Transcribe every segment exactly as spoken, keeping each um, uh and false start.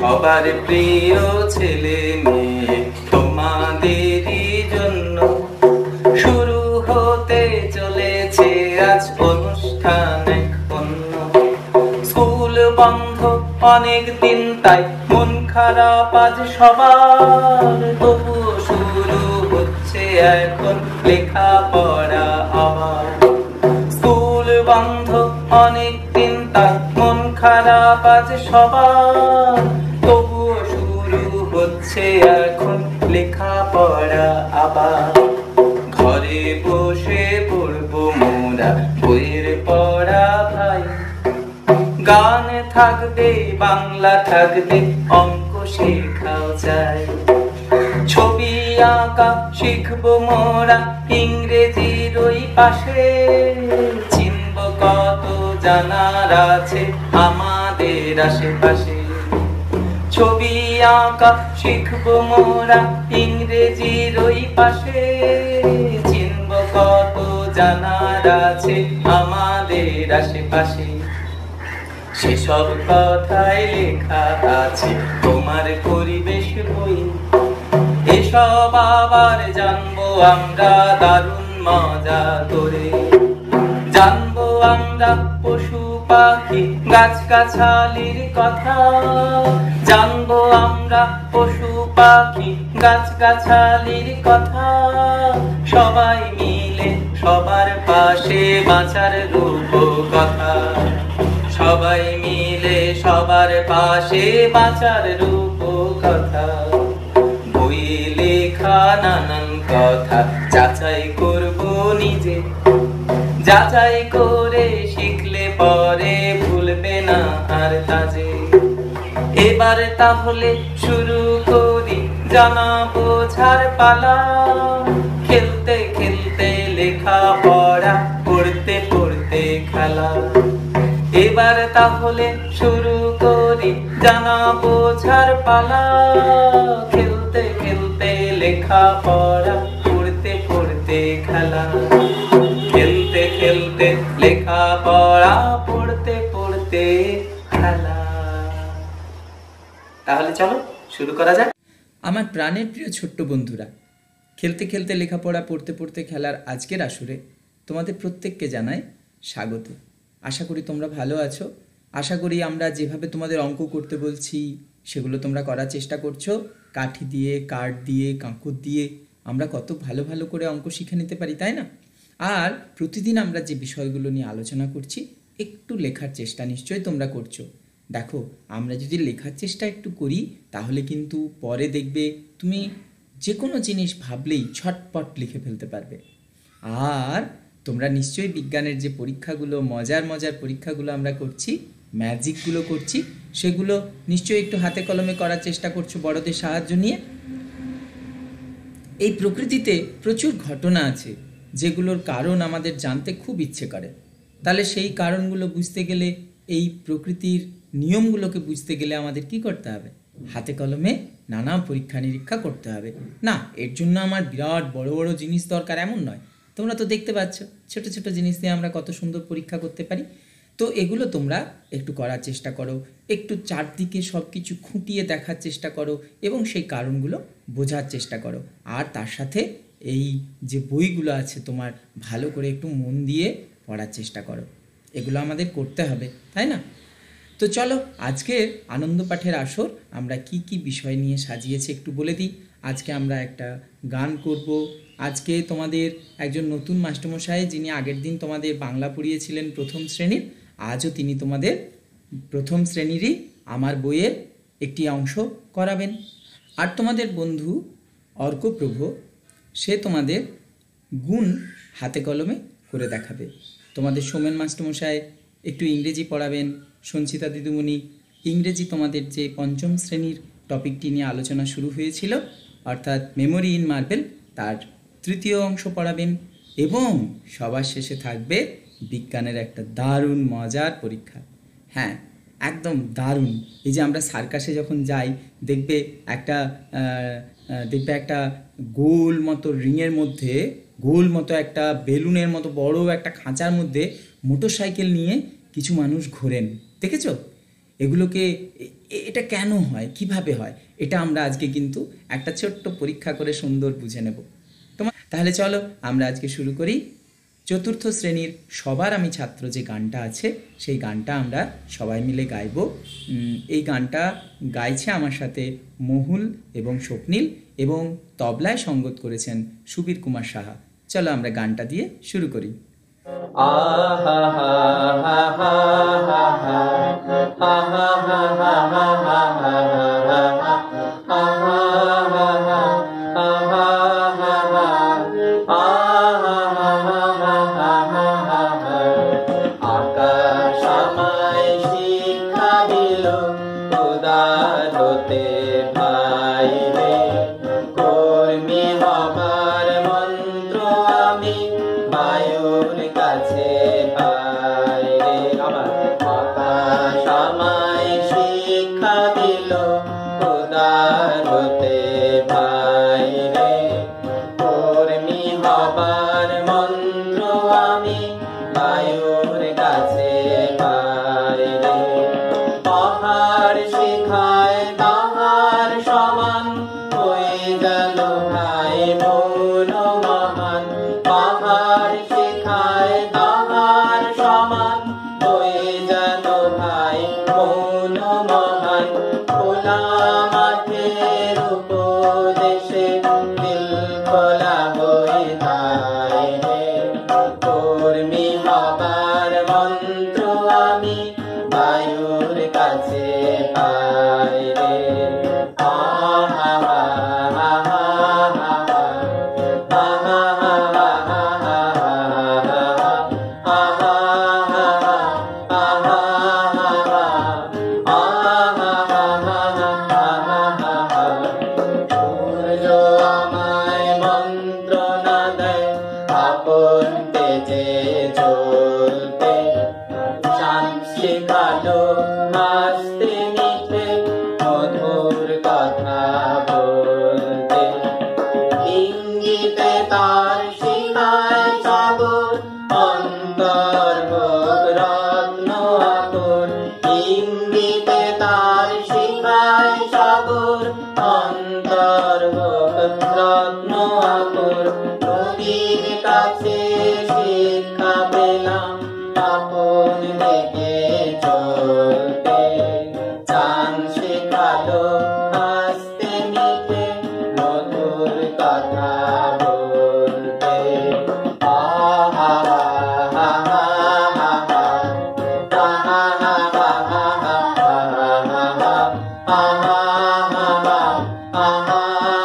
সবার প্রিয় ছেলে মেয়ে তোমাদেরই জন্য শুরু হতে চলেছে আজ অনুষ্ঠান এক অন্য। স্কুল বন্ধ অনেক দিন তাই মন খারাপ আজ সবার, তবুও শুরু হচ্ছে এখন লেখাপড়া আবার। স্কুল বন্ধ অনেক দিন তাই মন খারাপ আজ সবার, তবুও শুরু হচ্ছে এখন লেখাপড়া আবার। ঘরে বসে পড়বো মোরা বইয়ের পড়া ভাই, গান থাকবে বাংলা থাকবে অঙ্ক শেখাও চাই। ছবি আঁকা শিখবো মোরা ইংরেজির ওই পাশে, চিনব কত জানার আছে আমাদের আশেপাশে। ছবি আঁকা শিখবো মোরা ইংরেজির ওই পাশে, চিনব কত জানার আছে আমাদের আশেপাশে। সেসব কথাই লেখা আছে তোমার পরিবেশ বই, এসব আবার জানবো আমরা দারুণ মজা করে। জানবো আমরা পশু পাখি গাছ গাছালির কথা, জানবো আমরা পশু পাখি গাছ গাছালির কথা। সবাই মিলে সবার পাশে বাঁচার রূপকথা, সবাই মিলে সবার পাশে বাঁচার রূপকথা। বইয়ে লেখা নানান কথা যাচাই করবো নিজে, যাচাই করে শিখলে পরে ভুলবে না আর কাজে। এবার তাহলে শুরু করি জানা বোঝার পালা, খেলতে খেলতে লেখা পড়া পড়তে পড়তে খেলা। এবার তাহলে শুরু করি জানা বোঝার পালা, খেলতে খেলতে লেখা পড়া পড়তে পড়তে খেলা। খেলতে খেলতে লেখা পড়া পড়তে পড়তে খেলা। তাহলে চলো শুরু করা যাক। আমার প্রাণের প্রিয় ছোট্ট বন্ধুরা, খেলতে খেলতে লেখাপড়া পড়তে পড়তে খেলার আজকের আসরে তোমাদের প্রত্যেককে জানাই স্বাগত। আশা করি তোমরা ভালো আছো। আশা করি আমরা যেভাবে তোমাদের অঙ্ক করতে বলছি সেগুলো তোমরা করার চেষ্টা করছো। কাঠি দিয়ে, কাঠ দিয়ে, কাঁকর দিয়ে আমরা কত ভালো ভালো করে অঙ্ক শিখে নিতে পারি, তাই না? আর প্রতিদিন আমরা যে বিষয়গুলো নিয়ে আলোচনা করছি একটু লেখার চেষ্টা নিশ্চয়ই তোমরা করছো। দেখো, আমরা যদি লেখার চেষ্টা একটু করি তাহলে কিন্তু পরে দেখবে তুমি যে কোনো জিনিস ভাবলেই ছটপট লিখে ফেলতে পারবে। আর তোমরা নিশ্চয়ই বিজ্ঞানের যে পরীক্ষাগুলো, মজার মজার পরীক্ষাগুলো আমরা করছি, ম্যাজিকগুলো করছি, সেগুলো নিশ্চয়ই একটু হাতে কলমে করার চেষ্টা করছো বড়দের সাহায্য নিয়ে। এই প্রকৃতিতে প্রচুর ঘটনা আছে যেগুলোর কারণ আমাদের জানতে খুব ইচ্ছে করে। তাহলে সেই কারণগুলো বুঝতে গেলে, এই প্রকৃতির নিয়মগুলোকে বুঝতে গেলে আমাদের কি করতে হবে? হাতে কলমে নানা পরীক্ষা নিরীক্ষা করতে হবে। না, এর জন্য আমার বিরাট বড় বড় জিনিস দরকার এমন নয়। তোমরা তো দেখতে পাচ্ছ ছোট ছোট জিনিস দিয়ে আমরা কত সুন্দর পরীক্ষা করতে পারি। তো এগুলো তোমরা একটু করার চেষ্টা করো, একটু চারদিকে সব কিছু খুঁটিয়ে দেখার চেষ্টা করো এবং সেই কারণগুলো বোঝার চেষ্টা করো। আর তার সাথে এই যে বইগুলো আছে তোমার ভালো করে একটু মন দিয়ে পড়ার চেষ্টা করো। এগুলো আমাদের করতে হবে, তাই না? তো চলো, আজকে আনন্দ পাঠের আসর আমরা কি কি বিষয় নিয়ে সাজিয়েছি একটু বলে দিই। আজকে আমরা একটা গান করব। আজকে তোমাদের একজন নতুন মাস্টারমশাই, যিনি আগের দিন তোমাদের বাংলা পড়িয়েছিলেন প্রথম শ্রেণীর, আজও তিনি তোমাদের প্রথম শ্রেণীরই আমার বইয়ের একটি অংশ করাবেন। আর তোমাদের বন্ধু অর্কপ্রভ, সে তোমাদের গুণ হাতে কলমে করে দেখাবে। তোমাদের সোমেন মাস্টারমশাই একটু ইংরেজি পড়াবেন। সঞ্চিতা দিদিমণি ইংরেজি তোমাদের যে পঞ্চম শ্রেণীর টপিকটি নিয়ে আলোচনা শুরু হয়েছিল, অর্থাৎ মেমোরি ইন মার্বেল, তার তৃতীয় অংশ পড়াবেন। এবং সবার শেষে থাকবে বিজ্ঞানের একটা দারুণ মজার পরীক্ষা। হ্যাঁ, একদম দারুণ। এই যে আমরা সার্কাসে যখন যাই দেখবে একটা দেখবে একটা গোল মতো রিংয়ের মধ্যে, গোল মতো একটা বেলুনের মতো বড় একটা খাঁচার মধ্যে মোটর সাইকেল নিয়ে কিছু মানুষ ঘোরেন, দেখেছো? এগুলোকে এ- এটা কেন হয়, কিভাবে হয়, এটা আমরা আজকে কিন্তু একটা ছোট্ট পরীক্ষা করে সুন্দর বুঝে নেব। তোমার তাহলে চলো আমরা আজকে শুরু করি। চতুর্থ শ্রেণীর সবার আমি ছাত্র যে গানটা আছে সেই গানটা আমরা সবাই মিলে গাইব। উম, এই গানটা গাইছে আমার সাথে মহুল এবং স্বপ্নীল, এবং তবলায় সঙ্গত করেছেন সুবীর কুমার সাহা। চলো আমরা গানটা দিয়ে শুরু করি। আহা হা হা হা হা হা হা হা হা হা হা হা আকাশ আমায় শিক্ষা দিল উদার হতে ভাই রে, কর্মী হবার মন্ত্র আমি বায়ুর কাছে পাই রে। আবার আকাশ আমায় শিক্ষা দিল উদার হতে ভাই রে, কর্মী হবার মন্ত্র আমি বায়ুর কাছে পাই রে। পাহাড় শিখায় তাহার সমান হয়ে গেল ভাই মৌন মহান, পাহাড় শিখায় তাহার সমান হয়ে গেল ভাই মৌন মহান। খোলা মাঠের উপদেশে দিল খোলা হয়ে যায় রে, কর্মী হবার মন্ত্র আমি বায়ুর কাছে পাই রে। আহা হা হা হা হা আহা হা হা হা আহা হা আহা হা আহা হা। সূর্য আমায় মন্ত্রণা দেয় আপন তেজে জ্বলতে, চাঁদ শেখালো হাসতে মিঠে মধুর কথা বলতে, ইঙ্গিতে তার শিখায় সাগর অন্তর হোক রত্ন আকর, ইঙ্গিতে তার শিখায় সাগর অন্তর হোক রত্ন আকর। নদীর কাছে শিক্ষা পেলাম আপন দিকে চলতে, চাঁদ শেখালো হাসতে মিঠে মধুর কথা বলতে। আহা হা হা হা হা আহা হা হা হা আহা হা হা আহা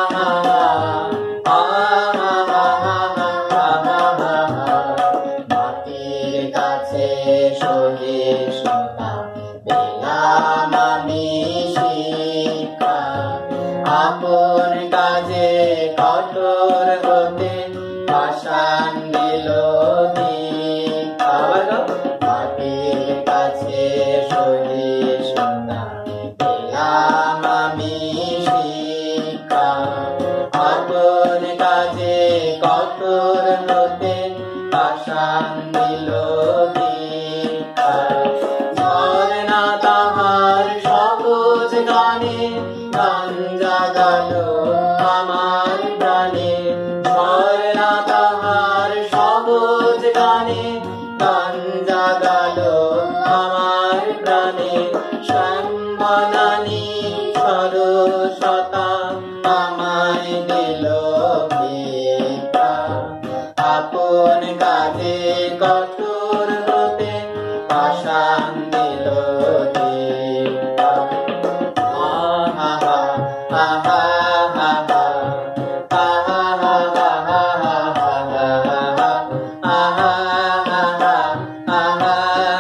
মাটির কাছে সহিষ্ণুতা পেলাম আমি শিক্ষা, আপন কাজে কঠোর হতে পাষাণ দিল দীক্ষা। মাটির কাছে সহিষ্ণুতা পেলাম আমি শিক্ষা, আপন কাজে কঠোর হতে পাষাণ দিল দীক্ষা। ঝরনা তাহার সবুজ গানে গান জাগালো আমার প্রাণে, ঝরনা তাহার সবুজ গানে গান জাগালো আমার প্রাণে। শ্যামবনানী সরসতা আমায় দিল ভিক্ষা, আপন কাজে কঠোর হতে পাষাণ দিল দীক্ষা। আহা হা আহা হা আহা হা হা আহা হা আহা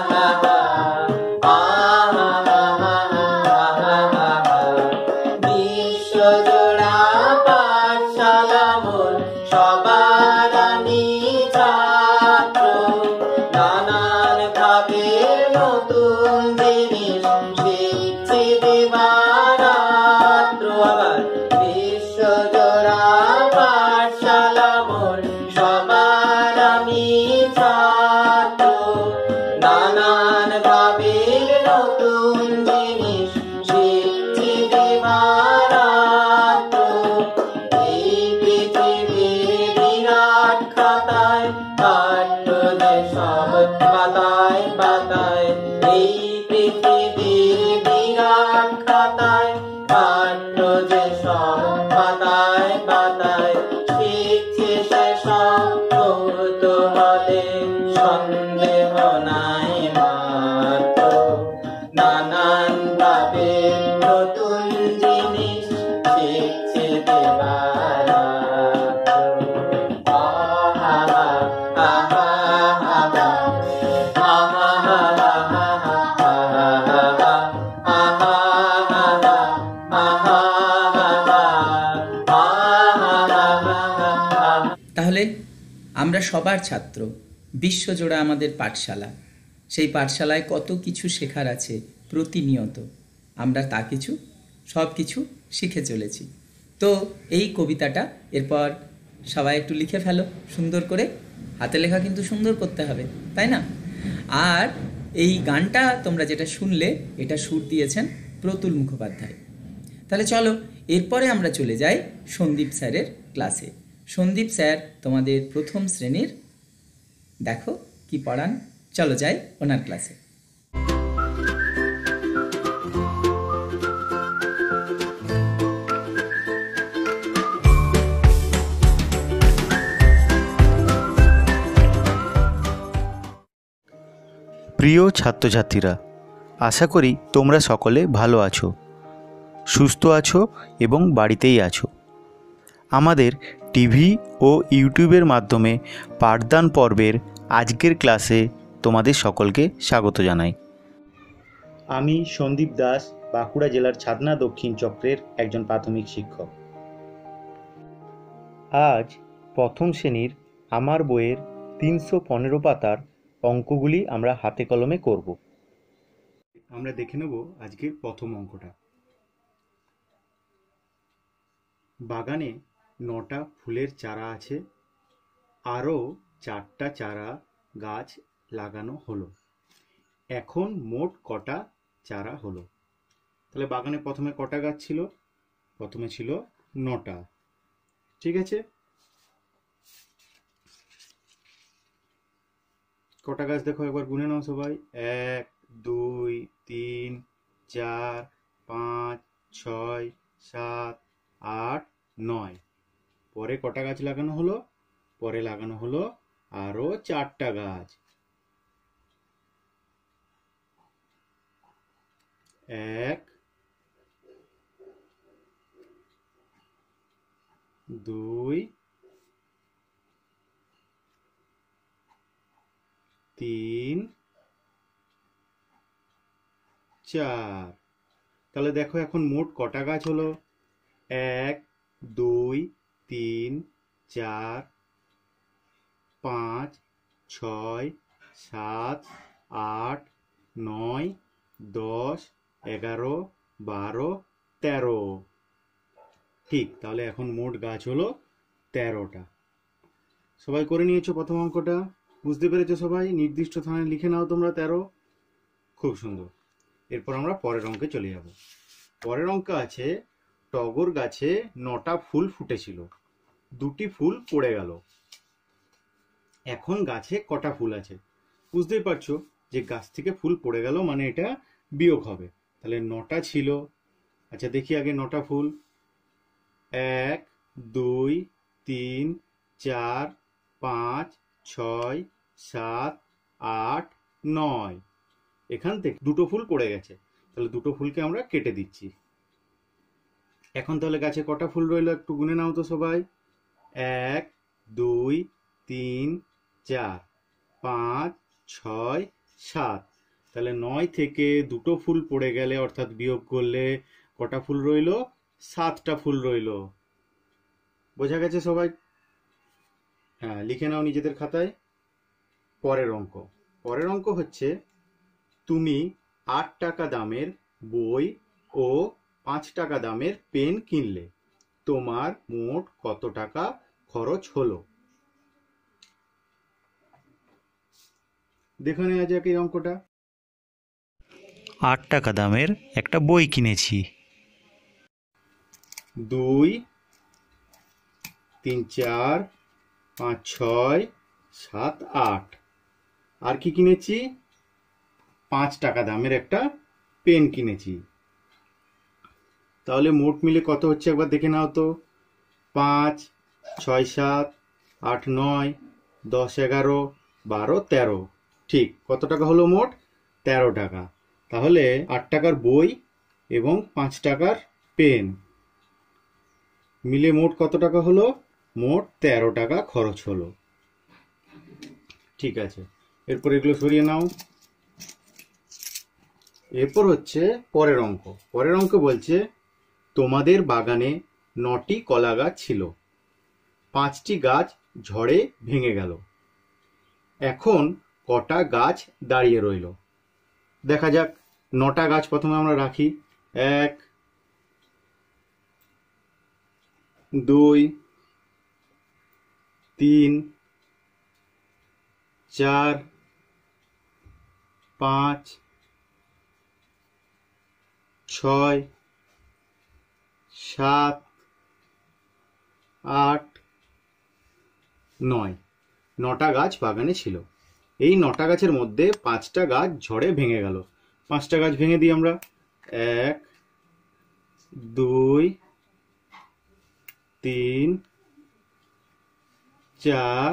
বিশ্বজোড়া পাঠশালা মোর সবার আমি ছাত্র, নানান ভাবের নতুন জিনিস শিখছি দিবারাত্র। আবার বিশ্বজোড়া পাঠশালা মোর সবার আমি ছাত্র, নানান ভাবের নতুন জিনিস শিখছি পাতায় পাঠ্য যে সব পাতায় পাতায় শিখছে সে সব কৌতূহলে সন্দেহ নাই মাত্র নানান ভাবে নতুন জিনিস শিখছে দেবার তাহলে আমরা সবার ছাত্র, বিশ্বজোড়া আমাদের পাঠশালা। সেই পাঠশালায় কত কিছু শেখার আছে প্রতিনিয়ত। আমরা তা কিছু সব কিছু শিখে চলেছি। তো এই কবিতাটা এরপর সবাই একটু লিখে ফেলো সুন্দর করে। হাতে লেখা কিন্তু সুন্দর করতে হবে, তাই না? আর এই গানটা তোমরা যেটা শুনলে, এটা সুর দিয়েছেন প্রতুল মুখোপাধ্যায়। তাহলে চলো এরপরে আমরা চলে যাই সন্দীপ স্যারের ক্লাসে। সন্দীপ স্যার তোমাদের প্রথম শ্রেণীর, দেখো কি পড়ান। চলো যাই ওনার ক্লাসে। প্রিয় ছাত্রছাত্রীরা, আশা করি তোমরা সকলে ভালো আছো, সুস্থ আছো এবং বাড়িতেই আছো। আমাদের টিভি ও ইউটিউবের মাধ্যমে পাঠদান পর্বের আজকের ক্লাসে তোমাদের সকলকে স্বাগত জানাই। আমি সন্দীপ দাস, বাঁকুড়া জেলার ছাদনা দক্ষিণ চক্রের একজন প্রাথমিক শিক্ষক। আজ প্রথম শ্রেণীর আমার বইয়ের তিনশো পনেরো পাতার অঙ্কগুলি আমরা হাতে কলমে করব। আমরা দেখে নেব আজকের প্রথম অঙ্কটা। বাগানে নটা ফুলের চারা আছে, আরও চারটা চারা গাছ লাগানো হলো। এখন মোট কটা চারা হলো? তাহলে বাগানে প্রথমে কটা গাছ ছিল? প্রথমে ছিল নটা। ঠিক আছে, কটা গাছ দেখো একবার গুনে নাও সবাই। এক, দুই, তিন, চার, পাঁচ, ছয়, সাত, আট, নয়। পরে কটা গাছ লাগানো হলো? পরে লাগানো হলো আরো চারটা গাছ। এক, দুই, তিন, চার। তাহলে দেখো এখন মোট কটা গাছ হলো? এক, দুই, তিন, চার, পাঁচ, ছয়, সাত, আট, নয়, দশ, এগারো, বারো, তেরো। ঠিক, তাহলে এখন মোট গাছ হলো তেরোটা। সবাই করে নিয়েছো প্রথম অঙ্কটা? বুঝতে পেরেছো সবাই? নির্দিষ্ট স্থানে লিখে নাও তোমরা তেরো। খুব সুন্দর। এরপর আমরা পরের অঙ্কে চলে যাব। পরের অঙ্ক আছে, টগর গাছে নটা ফুল ফুটেছিল, দুটি ফুল পড়ে গেল। এখন গাছে কটা ফুল আছে? বুঝতেই পারছো যে গাছ থেকে ফুল পড়ে গেল মানে এটা বিয়োগ হবে। তাহলে নটা ছিল। আচ্ছা দেখি আগে নটা ফুল। এক, দুই, তিন, চার, পাঁচ, ছয়, সাত, আট, নয়। এখান থেকে দুটো ফুল পড়ে গেছে, তাহলে দুটো ফুলকে আমরা কেটে দিচ্ছি। এখন তাহলে গাছে কটা ফুল রইল একটু গুনে নাও তো সবাই। এক, দুই, তিন, চার, পাঁচ, ছয়, সাত। তাহলে নয় থেকে দুটো ফুল পড়ে গেলে অর্থাৎ বিয়োগ করলে কটা ফুল রইল? সাতটা ফুল রইল। বোঝা গেছে সবাই? হ্যাঁ, লিখে নাও নিজেদের খাতায়। পরের অঙ্ক। পরের অঙ্ক হচ্ছে, তুমি আট টাকা দামের বই ও পাঁচ টাকা দামের পেন কিনলে, তোমার মোট কত টাকা খরচ হলো? দেখে নেওয়া যাক এই অঙ্কটা। আট টাকা দামের একটা বই কিনেছি। দুই, তিন, চার, পাঁচ, ছয়, সাত, আট। আর কি কিনেছি? পাঁচ টাকা দামের একটা পেন কিনেছি। তাহলে মোট মিলে কত হচ্ছে একবার দেখে নাও তো। পাঁচ, ছয়, সাত, আট, নয়, দশ, এগারো, বারো, তেরো। ঠিক কত টাকা হলো মোট? তেরো টাকা। তাহলে আট টাকার বই এবং পাঁচ টাকার পেন মিলে মোট কত টাকা হলো? মোট তেরো টাকা খরচ হলো। ঠিক আছে, এরপর এগুলো সরিয়ে নাও। এরপর হচ্ছে পরের অঙ্ক। পরের অঙ্ক বলছে তোমাদের বাগানে নটি কলা গাছ ছিল, পাঁচটি গাছ ঝড়ে ভেঙে গেল, এখন কটা গাছ দাঁড়িয়ে রইল? দেখা যাক। নটা গাছ প্রথমে আমরা রাখি। এক, দুই, তিন, চার, পাঁচ, ছয়, সাত, আট, নয়। নটা গাছ বাগানে ছিল। এই নটা গাছের মধ্যে পাঁচটা গাছ ঝড়ে ভেঙে গেল। পাঁচটা গাছ ভেঙে দিই আমরা। এক, দুই, তিন, চার,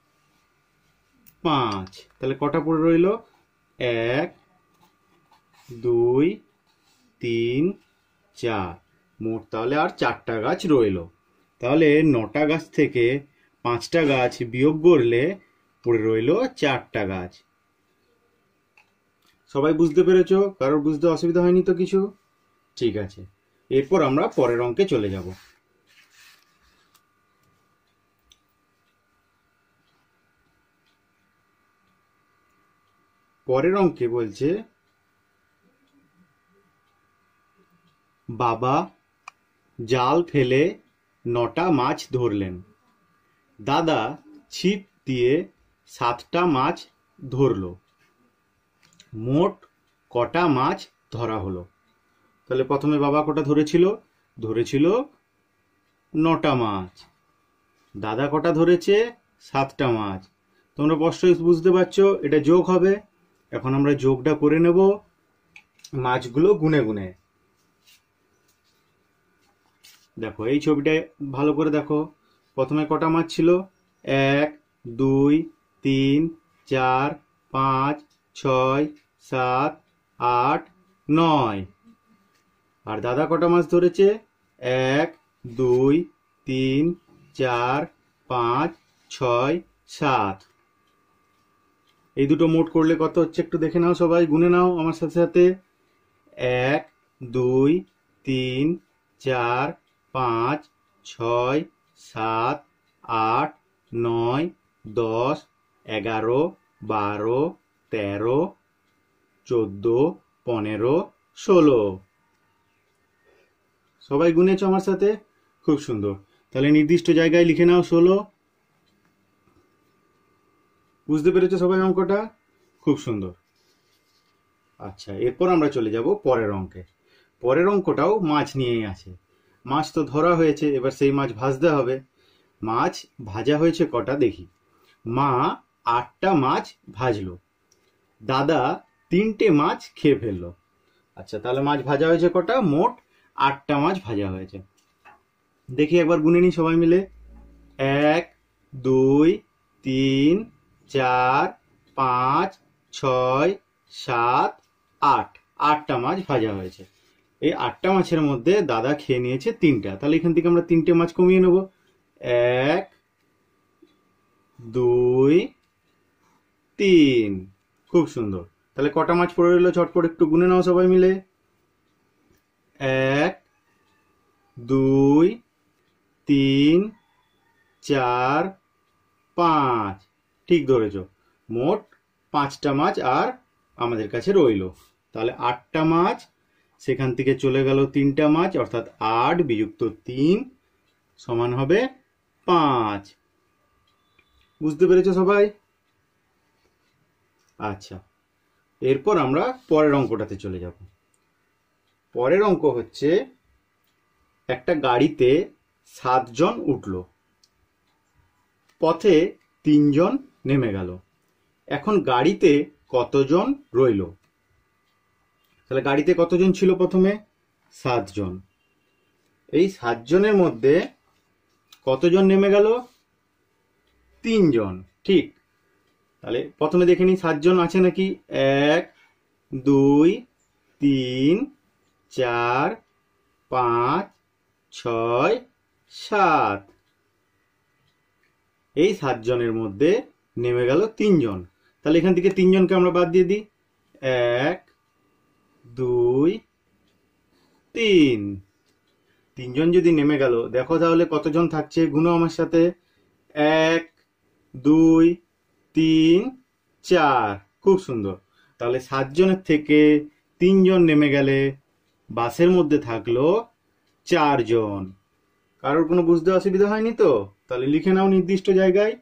পাঁচ। তাহলে কটা পড়ে রইল? এক, দুই, তিন, চার। মোট তাহলে আর চারটা গাছ রইল। তাহলে নটা গাছ থেকে পাঁচটা গাছ বিয়োগ করলে পড়ে রইল চারটা গাছ। সবাই বুঝতে পেরেছো? কারোর বুঝতে অসুবিধা হয়নি তো কিছু? ঠিক আছে, এরপর আমরা পরের অঙ্কে চলে যাব। পরের অঙ্কে বলছে বাবা জাল ফেলে নটা মাছ ধরলেন, দাদা ছিপ দিয়ে সাতটা মাছ ধরলো, মোট কটা মাছ ধরা হলো? তাহলে প্রথমে বাবা কটা ধরেছিল? ধরেছিল নটা মাছ। দাদা কটা ধরেছে? সাতটা মাছ। তোমরা অবশ্যই বুঝতে পারছো এটা যোগ হবে। এখন আমরা যোগটা করে নেব মাছগুলো গুনে গুনে। দেখো এই ছবিটা ভালো করে দেখো। প্রথমে কটা মাছ ছিল? এক, দুই, তিন, চার, পাঁচ, ছয়, সাত, আট, নয়। আর দাদা কটা মাছ ধরেছে? এক, দুই, তিন, চার, পাঁচ, ছয়, সাত। এই দুটো মোট করলে কত হচ্ছে একটু দেখে নাও, সবাই গুনে নাও আমার সাথে সাথে। এক, দুই, তিন, চার, পাঁচ, ছয়, সাত, আট, নয়, দশ, এগারো, বারো, তেরো, চোদ্দ, পনেরো, ষোলো। সবাই গুনেছ আমার সাথে? খুব সুন্দর। তাহলে নির্দিষ্ট জায়গায় লিখে নাও ষোলো। বুঝতে পেরেছো সবাই অঙ্কটা? খুব সুন্দর। আচ্ছা, এরপর আমরা চলে যাব পরের অঙ্কে। পরের অঙ্কটাও মাছ নিয়েই আছে। মাছ তো ধরা হয়েছে, এবার সেই মাছ ভাজতে হবে। মাছ ভাজা হয়েছে কটা দেখি। মা আটটা মাছ ভাজলো, দাদা তিনটে মাছ খেয়ে ফেললো। আচ্ছা, তাহলে মাছ ভাজা হয়েছে কটা? মোট আটটা মাছ ভাজা হয়েছে। দেখি একবার গুনে নি সবাই মিলে। এক, দুই, তিন, চার, পাঁচ, ছয়, সাত, আট। আটটা মাছ ভাজা হয়েছে। এই আটটা মাছের মধ্যে দাদা খেয়ে নিয়েছে তিনটা। তাহলে এখান থেকে আমরা তিনটে মাছ কমিয়ে নেব। এক, দুই, তিন। খুব সুন্দর। তাহলে কটা মাছ পড়ে রইলো চটপট একটু গুনে নাও সবাই মিলে। এক, দুই, তিন, চার, পাঁচ। ঠিক ধরেছ। মোট পাঁচটা মাছ আর আমাদের কাছে রইল। তাহলে আটটা মাছ, সেখান থেকে চলে গেল তিনটা মাছ, অর্থাৎ আট বিযুক্ত তিন সমান হবে পাঁচ। বুঝতে পেরেছো সবাই? আচ্ছা, এরপর আমরা পরের অঙ্কটাতে চলে যাব। পরের অঙ্ক হচ্ছে একটা গাড়িতে সাতজন উঠল, পথে তিনজন নেমে গেল, এখন গাড়িতে কতজন রইল? তাহলে গাড়িতে কতজন ছিল? প্রথমে সাতজন। এই সাতজনের মধ্যে কতজন নেমে গেল? তিনজন। ঠিক, তাহলে প্রথমে দেখে নিই সাতজন আছে নাকি। এক, দুই, তিন, চার, পাঁচ, ছয়, সাত। এই সাতজনের মধ্যে নেমে গেল তিনজন। তাহলে এখান থেকে তিনজনকে আমরা বাদ দিয়ে দিই। এক, দুই, তিন। তিনজন যদি নেমে গেল, দেখো তাহলে কতজন থাকছে, গুনো আমার সাথে। এক, দুই, তিন, চার। খুব সুন্দর। তাহলে সাতজনের থেকে তিনজন নেমে গেলে বাসের মধ্যে থাকলো চারজন। কারোর কোনো বুঝতে অসুবিধা হয়নি তো? তাহলে লিখে নাও নির্দিষ্ট জায়গায়।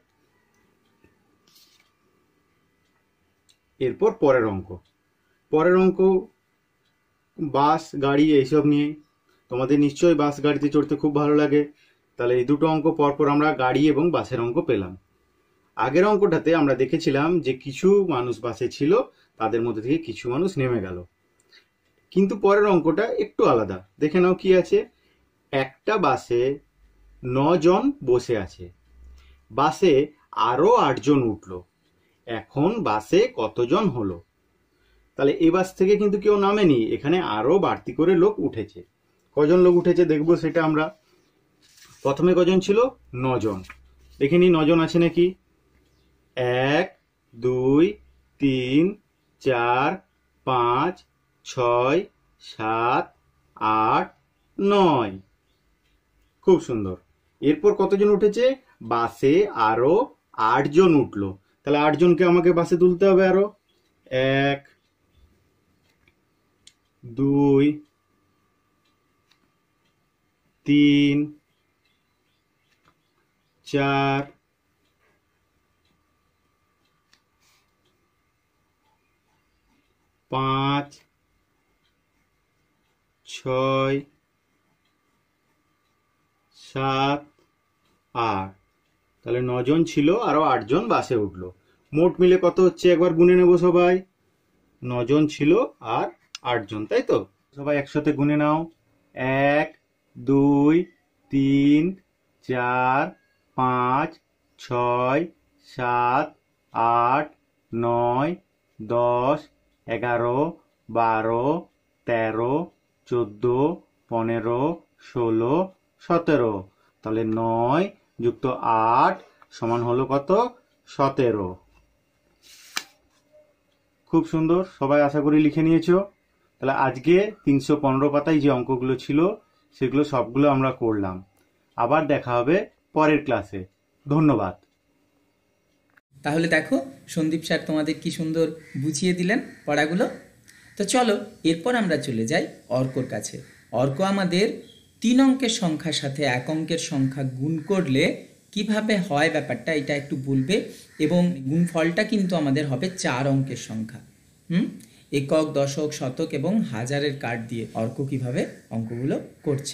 এরপর পরের অঙ্ক। পরের অঙ্ক বাস গাড়ি এইসব নিয়ে। তোমাদের নিশ্চয়ই বাস গাড়িতে চড়তে খুব ভালো লাগে। তাহলে এই দুটো অঙ্ক পরপর আমরা গাড়ি এবং বাসের অঙ্ক পেলাম। আগের অঙ্কটাতে আমরা দেখেছিলাম যে কিছু মানুষ বাসে ছিল, তাদের মধ্যে থেকে কিছু মানুষ নেমে গেল। কিন্তু পরের অঙ্কটা একটু আলাদা। দেখে নাও কি আছে। একটা বাসে নজন বসে আছে, বাসে আরো আটজন উঠলো, এখন বাসে কতজন হলো? তাহলে এই বাস থেকে কিন্তু কেউ নামেনি, এখানে আরো বাড়তি করে লোক উঠেছে। কজন লোক উঠেছে দেখবো সেটা আমরা। প্রথমে কজন ছিল? নজন। দেখে নি নজন আছে নাকি। এক, দুই, তিন, চার, পাঁচ, ছয়, সাত, আট, নয়। খুব সুন্দর। এরপর কতজন উঠেছে? বাসে আরো আটজন উঠলো। তাহলে আটজনকে আমাকে বাসে তুলতে হবে আরো। এক, দুই, তিন, চার, পাঁচ, ছয়, সাত, আট। তাহলে নজন ছিল, আরো আটজন বাসে উঠলো। মোট মিলে কত হচ্ছে একবার গুনে নেব সবাই। নজন ছিল আর আটজন, তাই তো? সবাই একসাথে গুনে নাও। এক, দুই, তিন, চার, পাঁচ, ছয়, সাত, আট, নয়, দশ, এগারো, বারো, তেরো, চোদ্দ, পনেরো, ষোলো, সতেরো। তাহলে নয় যুক্ত আট সমান হলো কত? সতেরো। খুব সুন্দর, সবাই আশা করি লিখে নিয়েছো। তাহলে আজকে তিনশো পনেরো পাতায় যে অঙ্কগুলো ছিল সেগুলো সবগুলো আমরা করলাম। আবার দেখা হবে পরের ক্লাসে। ধন্যবাদ। তাহলে দেখো সন্দীপ স্যার তোমাদের কি সুন্দর বুঝিয়ে দিলেন পড়াগুলো। তো চলো এরপর আমরা চলে যাই অর্কর কাছে। অর্ক আমাদের তিন অঙ্কের সংখ্যার সাথে এক অঙ্কের সংখ্যা গুণ করলে কিভাবে হয় ব্যাপারটা এটা একটু বলবে, এবং গুণফলটা কিন্তু আমাদের হবে চার অঙ্কের সংখ্যা। হুম একক, দশক, শতক এবং হাজারের কার্ড দিয়ে অর্ক কিভাবে অঙ্কগুলো করছে।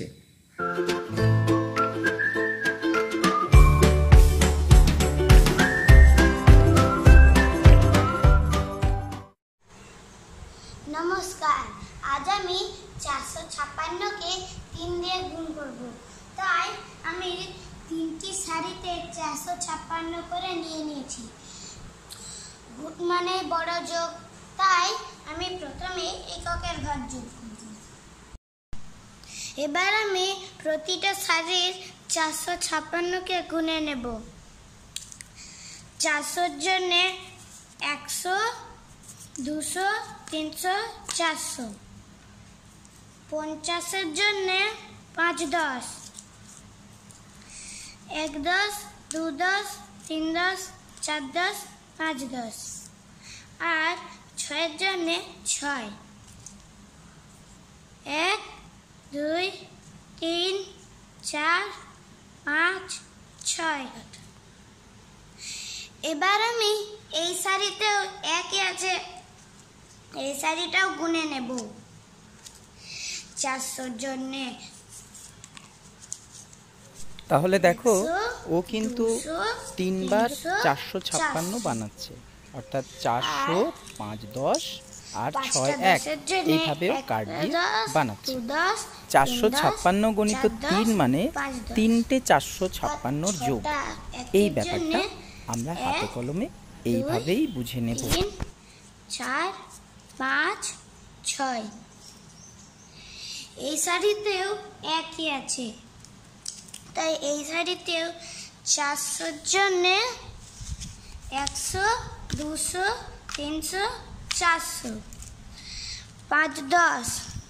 নমস্কার, আজ আমি চারশো ছাপ্পান্নকে তিন দিয়ে গুণ করব। তাই আমি তিনটি সারিতে চারশো ছাপ্পান্ন করে নিয়ে নিয়েছি। গুণ মানে বড় যোগ, তাই আমি প্রথমে এককের ঘর যোগ করব। এবার আমি প্রতিটা সারির চারশো ছাপ্পান্নকে গুণে নেব। চারশোর জন্যে একশো, দুশো, তিনশো, চারশো। পঞ্চাশের জন্যে পাঁচ দশ, এক দশ, দু দশ, তিন দশ, চার দশ, পাঁচ দশ। আর ছয়ের জন্যে ছয়, এক, দুই, তিন, চার, পাঁচ, ছয়। এবার আমি এই সারিতেও একই আছে, এই সারিটাও গুনে নেব। চারশোর জন্যে তাহলে দেখো ও কিন্তু তিনবার চারশো ছাপ্পান্ন বানাচ্ছে, অর্থাৎ চারশো, পাঁচ দশ আর পাঁচটা ছয় এক দশের জন্য এইভাবেও এক কার্ড দিয়ে দশ, বানাচ্ছি। দু দশ, চারশো তিন দশ, ছাপ্পান্ন গণিত চার দশ, তিন মানে পাঁচ দশ। তিনটে চারশো ছাপ্পান্নর যোগ। ছটা এই একের ব্যাপারটা জন্যে আমরা এক, হাতে কলমে দুই, এইভাবেই বুঝে নেব। তিন, চার, পাঁচ, ছয়। এই শাড়িতেও একই আছে, তাই এই শাড়িতেও চারশোর জন্যে একশো, দুশো, তিনশো, চারশো। পাঁচ দশ,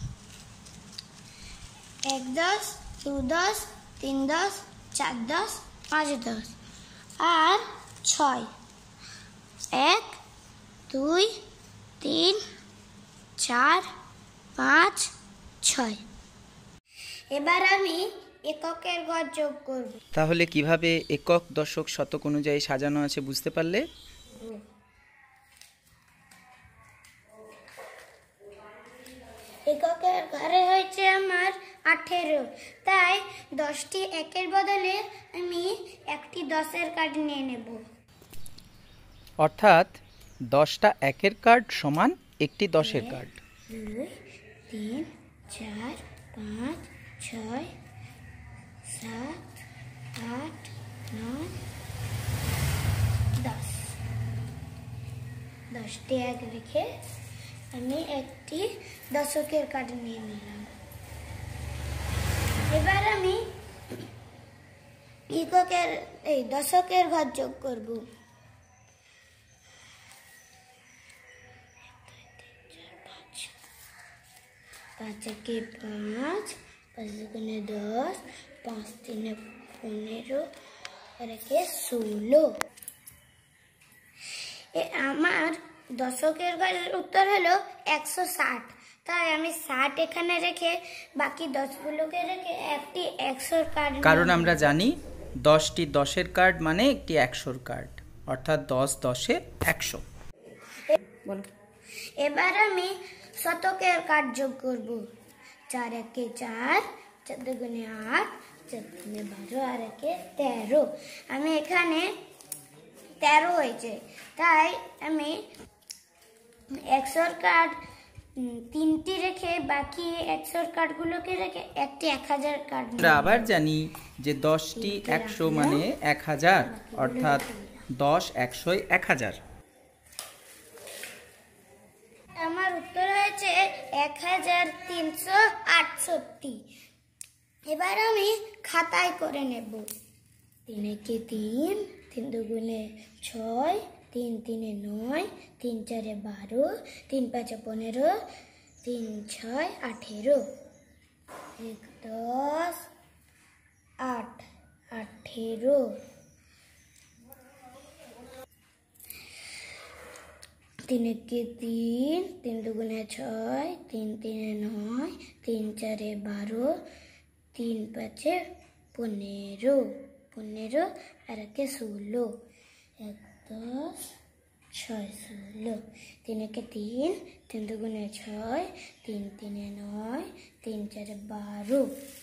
এক দশ, দু দশ, তিন দশ, চার দশ, পাঁচ দশ। আর ছয়, এক, দুই, তিন, চার, পাঁচ, ছয়। এবার আমি এককের ঘর যোগ করব। তাহলে কিভাবে একক দশক শতক অনুযায়ী সাজানো আছে বুঝতে পারলে? এককের ঘরে হয়েছে আমার আঠেরো, তাই দশটি একের বদলে আমি একটি দশের কার্ড নিয়ে নেব। অর্থাৎ দশটা একের কার্ড সমান একটি দশের কার্ড। দুই, তিন, চার, পাঁচ, ছয়, সাত, আট, নয়, দশ। দশটি এক রেখে আমি একটি দশকের কার্ড নিয়ে নিলাম। এবার আমি এককের এই দশকের ঘর যোগ করব। পাঁচ একে পাঁচ, পাঁচ দুগুণে দশ, পাঁচ তিনে পনেরো, আর একে ষোলো। আমার দশকের ঘরের উত্তর হলো একশো ষাট, তাই আমি ষাট এখানে রেখে বাকি দশগুলোকে রেখে একটি একশোর কার্ড। কারণ আমরা জানি দশটি দশের কার্ড মানে একটি একশোর কার্ড, অর্থাৎ দশ দশে একশো। এবার আমি শতকের কার্ড যোগ করব। চার একে চার, চার দুগুণে আট, চার দুগুণে বারো, আর একে তেরো। আমি এখানে তেরো হয়েছে, তাই আমি একশোর কার্ড তিনটি রেখে বাকি একশোর কার্ডগুলোকে রেখে একটি এক হাজার কার্ড। আমরা আবার জানি যে দশটি একশো মানে এক হাজার, অর্থাৎ দশ একশোয় এক হাজার। আমার উত্তর হয়েছে এক হাজার তিনশো আটষট্টি। এবার আমি খাতায় করে নেব। তিন একে তিন, তিন দুগুণে ছয়, তিন তিনে নয়, তিন চারে বারো, তিন পাঁচে পনেরো, তিন ছয় আঠেরো, এক দশ আট, আঠেরো। তিন একে তিন, তিন দুগুণে ছয়, তিন তিনে নয়, তিন চারে বারো, তিন পাঁচে পনেরো, পনেরো, আর একে ষোলো, এক দশ ছয় ষোলো। তিন একে তিন, তিন দুগুণে ছয়, তিন তিনে নয়, তিন চারে বারো,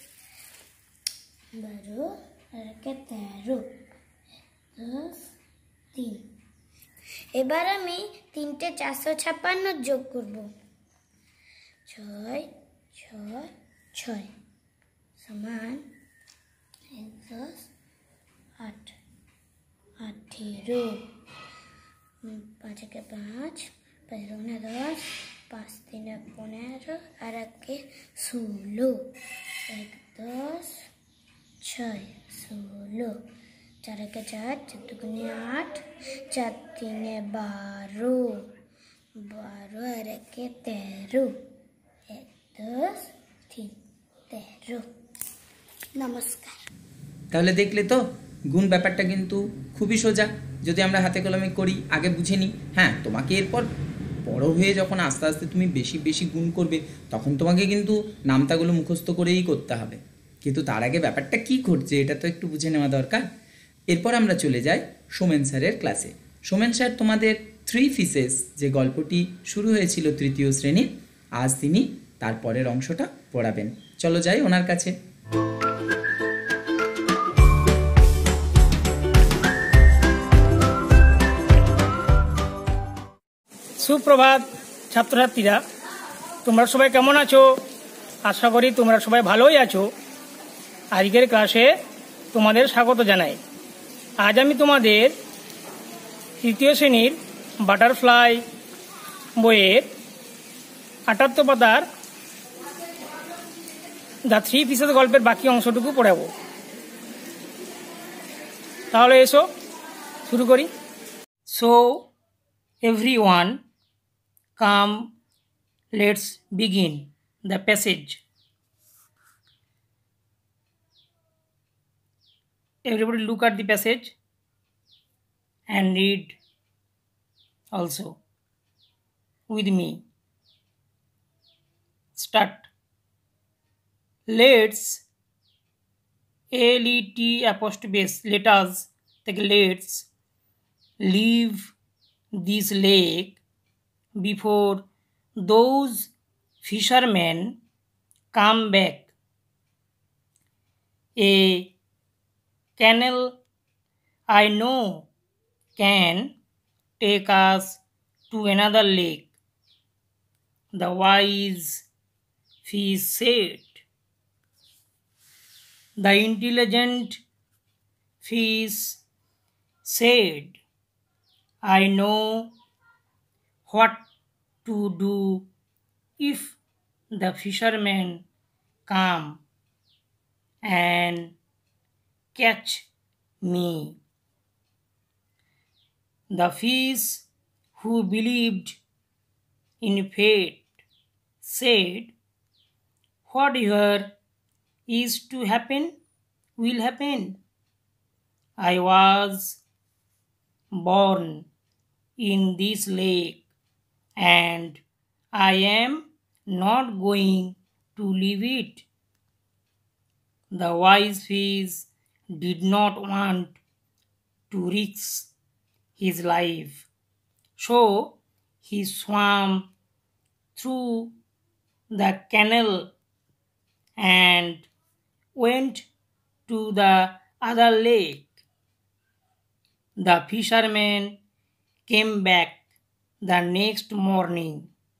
বারো, আর একে তেরো, এক দশ তিন। এবার আমি তিনটে চারশো ছাপ্পান্ন যোগ করব। ছয় ছয় ছয় সমান এক দশ আট, আঠেরো। পাঁচ একে পাঁচ, পাঁচ দুগুণে দশ, পাঁচ তিনে পনেরো, আর একে ষোলো, এক দশ ছয় ষোলো। চার একে চার, চার দুগুণে আট, চার তিনে বারো, বারো, আর একে তেরো, এক দশ তিন, তেরো। নমস্কার। তাহলে দেখলে তো গুণ ব্যাপারটা কিন্তু খুবই সোজা যদি আমরা হাতে কলমে করি। আগে বুঝে নিই। হ্যাঁ, তোমাকে এরপর বড় হয়ে যখন আস্তে আস্তে তুমি বেশি বেশি গুণ করবে তখন তোমাকে কিন্তু নামতাগুলো মুখস্থ করেই করতে হবে, কিন্তু তার আগে ব্যাপারটা কি ঘটছে এটা তো একটু বুঝে নেওয়া দরকার। এরপর আমরা চলে যাই সোমেন স্যারের ক্লাসে। সোমেন স্যার তোমাদের থ্রি ফিশেস যে গল্পটি শুরু হয়েছিল তৃতীয় শ্রেণী, আজ তিনি তার পরের অংশটা পড়াবেন। চলো যাই ওনার কাছে। সুপ্রভাত। ছাত্রছাত্রীরা, তোমরা সবাই কেমন আছো? আশা করি তোমরা সবাই ভালোই আছো। আজকের ক্লাসে তোমাদের স্বাগত জানাই। আজ আমি তোমাদের তৃতীয় শ্রেণীর বাটারফ্লাই বইয়ের আটাত্তর পাতার দ্য থ্রি ফিশেস গল্পের বাকি অংশটুকু পড়াবো। তাহলে এসো শুরু করি। So everyone come, let's begin the passage. Everybody look at the passage and read also with me. Start. Let's L E T apostrophe S, let us take let's leave this lake before those fishermen come back. A canal I know can take us to another lake, the wise fish said. The intelligent fish said, I know what to do if the fishermen come and catch me. The fish who believed in fate said, whatever is to happen will happen. I was born in this lake and I am not going to leave it. The wise fish did not want to risk his life, so he swam through the canal and went to the other lake. The fishermen came back the next morning.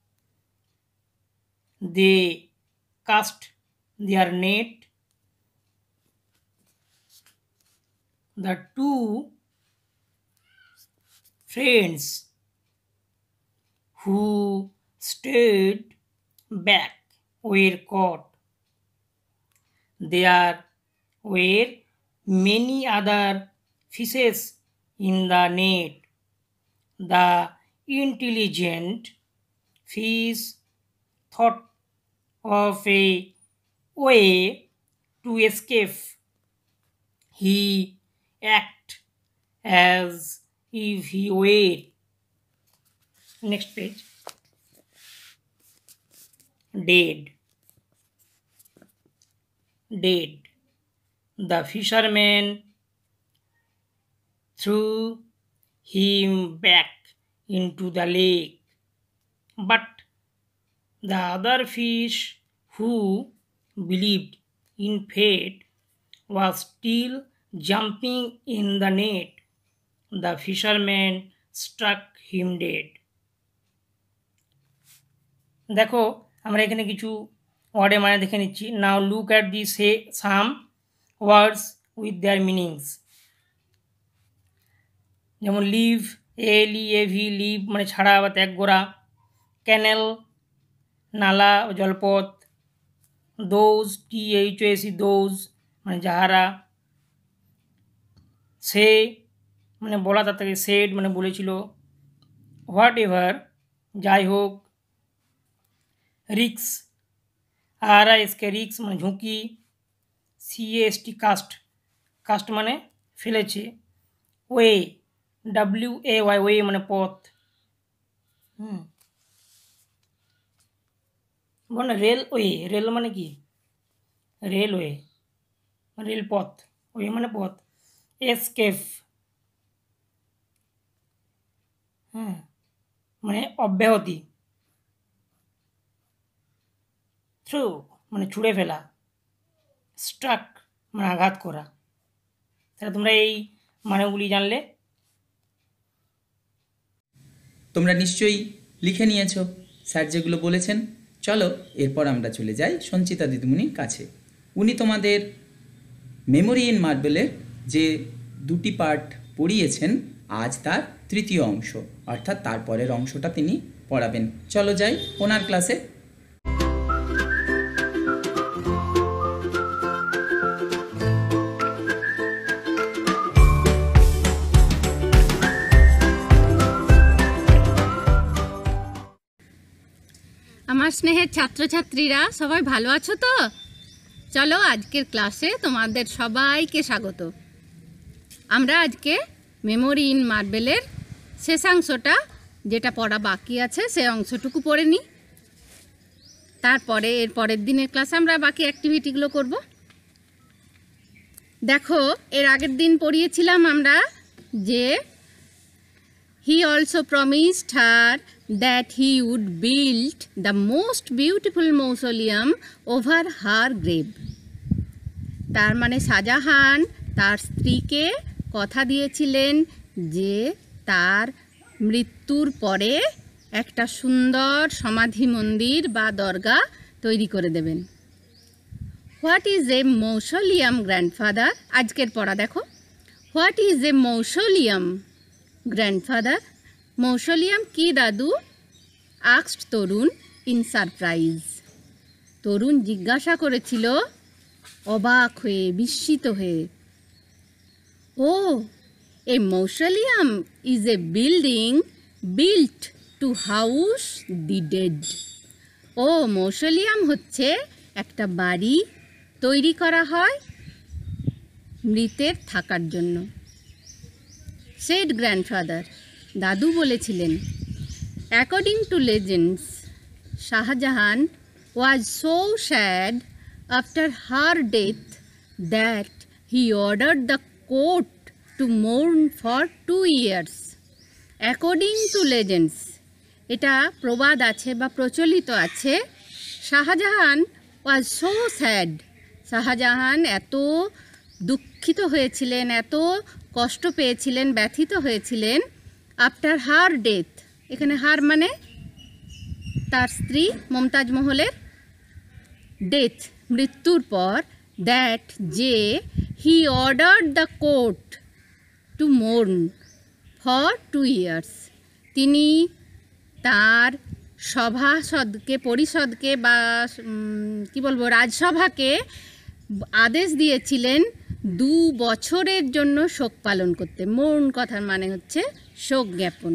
They cast their net. The two friends who stayed back were caught. There were many other fishes in the net. The intelligent fish thought of a way to escape. He acted as if he were. Next page. Dead. Dead. The fisherman threw him back into the lake, but the other fish who believed in fate was still jumping in the net. The fisherman struck him dead. দেখো আমরা এখানে কিছু ওয়ার্ডের মানে দেখে নিচ্ছি। Now look at the say some words with their meanings. যেমন leave, L E A V, leave মানে ছাড়া বা ত্যাগ করা। ক্যানেল নালা জলপথ। Those, T H O SE, those মানে যাহারা। সে মানে বলা, তার থেকে সেড মানে বলেছিল। হোয়াট এভার যাই হোক। রিক্স, আর এসকে রিক্স মানে ঝুঁকি। C S T cast, cast মানে ফেলেছে। Way, W A Y, way মানে পথ। হুম বলে রেল ওয়ে, রেল মানে কি? রেলওয়ে রেলপথ, ওয়ে মানে পথ। এসকেপ হ্যাঁ মানে অব্যাহতি। থ্রু মানে ছুঁড়ে ফেলা। স্ট্রাক মানে আঘাত করা। তাহলে তোমরা এই মানেগুলি জানলে। তোমরা নিশ্চয়ই লিখে নিয়েছো স্যার যেগুলো বলেছেন। চলো এরপর আমরা চলে যাই সঞ্চিতা দিদিমণির কাছে। উনি তোমাদের মেমোরি ইন মার্বেলের যে দুটি পার্ট পড়িয়েছেন, আজ তার তৃতীয় অংশ অর্থাৎ তারপরের অংশটা তিনি পড়াবেন। চলো যাই ওনার ক্লাসে। আমার স্নেহের ছাত্রছাত্রীরা সবাই ভালো আছো তো? চলো আজকের ক্লাসে তোমাদের সবাইকে স্বাগত। আমরা আজকে মেমোরি ইন মার্বেলের শেষাংশটা যেটা পড়া বাকি আছে সে অংশটুকু পড়ে নিই, তারপরে এর পরের দিনের ক্লাসে আমরা বাকি অ্যাক্টিভিটিগুলো করব। দেখো, এর আগের দিন পড়িয়েছিলাম আমরা যে he also promised her that he would build the most beautiful mausoleum over her grave. তার মানে শাহজাহান তার স্ত্রীকে কথা দিয়েছিলেন যে তার মৃত্যুর পরে একটা সুন্দর সমাধি মন্দির বা দরগা তৈরি করে দেবেন। What is a mausoleum grandfather? আজকের পড়া দেখো, what is a mausoleum grandfather? Mausoleum কি দাদু? Asked Tarun in surprise. Tarun জিজ্ঞাসা করেছিল অবাক হয়ে, বিস্মিত হয়ে। Oh, a mausoleum is a building built to house the dead. ও, মৌসোলিয়াম হচ্ছে একটা বাড়ি তৈরি করা হয় মৃতের থাকার জন্য। সেড গ্র্যান্ডফাদার, দাদু বলেছিলেন। According to legends, Shahjahan was so sad after her death that he ordered the court to mourn for two years. According to legends, এটা প্রবাদ আছে বা প্রচলিত আছে, Shahjahan was so sad, Shahjahan এত দুঃখিত হয়েছিলেন, এত কষ্ট পেয়েছিলেন, ব্যথিত হয়েছিলেন, আফটার হার ডেথ, এখানে হার মানে তার স্ত্রী মমতাজ মহলের ডেথ, মৃত্যুর পর, দ্যাট যে he ordered the court to mourn for two years, তিনি তার সভাসদকে, পরিষদকে বা কি বলবো রাজসভাকে আদেশ দিয়েছিলেন দু বছরের জন্য শোক পালন করতে। মৌন কথার মানে হচ্ছে শোক জ্ঞাপন।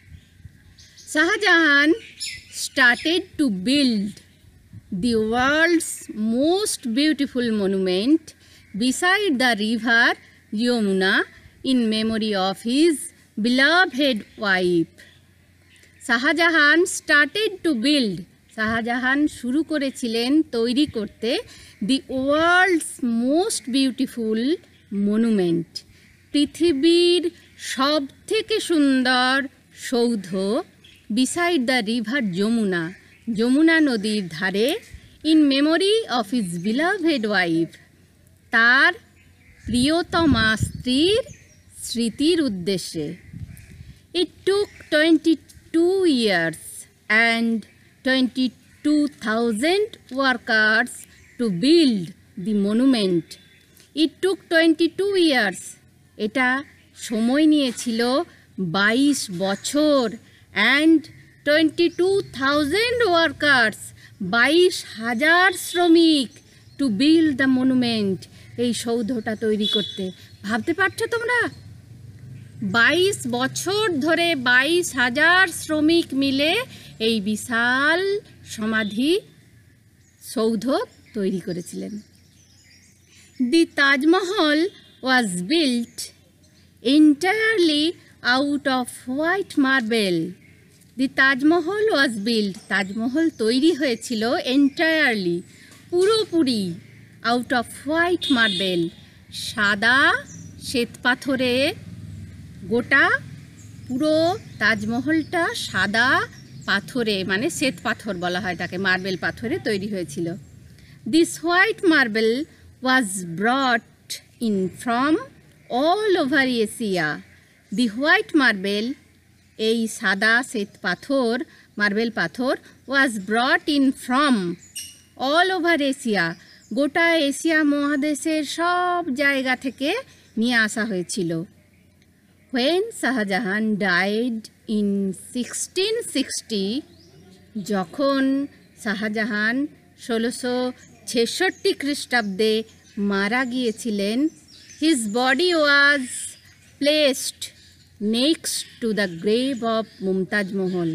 Shahjahan started to build the world's most beautiful monument beside the river Yamuna in memory of his beloved wife. Shahjahan started to build, Shahjahan শুরু করেছিলেন তৈরি করতে the world's most beautiful monument, পৃথিবীর সব থেকে সুন্দর সৌধ, beside the river Yamuna, Yamuna নদীর ধারে, in memory of his beloved wife, তার প্রিয়তমা স্ত্রীর স্মৃতির উদ্দেশ্যে। It took twenty two years and twenty-two thousand workers to build the monument. It took twenty-two years. এটা সময় নিয়েছিল বাইশ বছর, and twenty-two thousand workers, বাইশ হাজার শ্রমিক, to build the monument, এই সৌধটা তৈরি করতে। ভাবতে পারছো তোমরা? বাইশ বছর ধরে বাইশ হাজার শ্রমিক মিলে এই বিশাল সমাধি সৌধ তৈরি করেছিলেন। The Taj Mahal was built entirely out of white marble. The Taj Mahal was built, Taj Mahal তৈরি হয়েছিল এন্টায়ারলি, পুরোপুরি, আউট অফ হোয়াইট মার্বেল, সাদা শ্বেত পাথরে, গোটা পুরো তাজমহলটা সাদা পাথরে, মানে শ্বেত পাথর বলা হয় তাকে, মার্বেল পাথরে তৈরি হয়েছিল। This white marble was brought in from all over Asia. The white marble, এই সাদা শ্বেত পাথর মার্বেল পাথর was brought in from all over Asia, গোটা এশিয়া মহাদেশের সব জায়গা থেকে নিয়ে আসা হয়েছিল। When Shahjahan died in sixteen sixty, যখন শাহজাহান ষোলোশো ছেষট্টি খ্রিস্টাব্দে মারা গিয়েছিলেন, his body was placed next to the grave of Mumtaz Mahal,